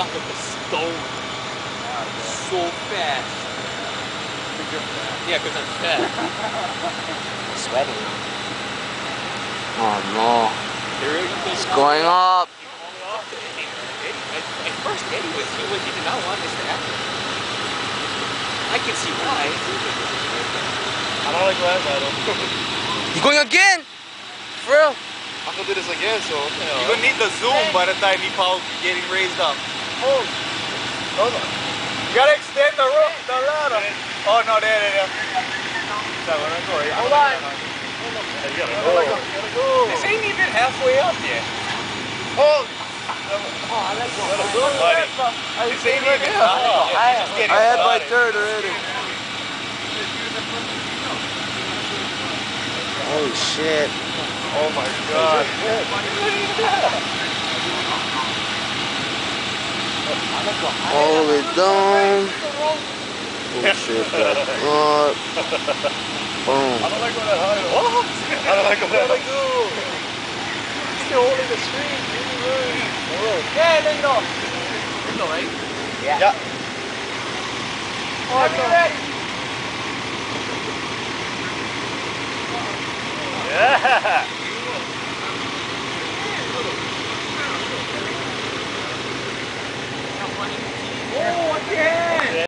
shot like a stone. So fast. Yeah, because I'm fat. Sweating. Oh no. It's going up. At first, Eddie he did not want this to happen. I can see why. I don't like land battle. You going again? For real? I'm gonna do this again, so You're gonna need the zoom by the time you probably getting raised up. hold on. You gotta extend the rope, the ladder. Oh no, there. Hold on. You gotta go. This ain't even halfway up yet. Hold. I like Buddy. This ain't even halfway. I had my third already. Holy shit. Oh my god. All the way down. Oh shit, back up. Boom. I don't like when that high. What? I don't like when that high. Still holding the screen. Yeah, there you go. There you go, right? Yeah. Oh, no. Yeah.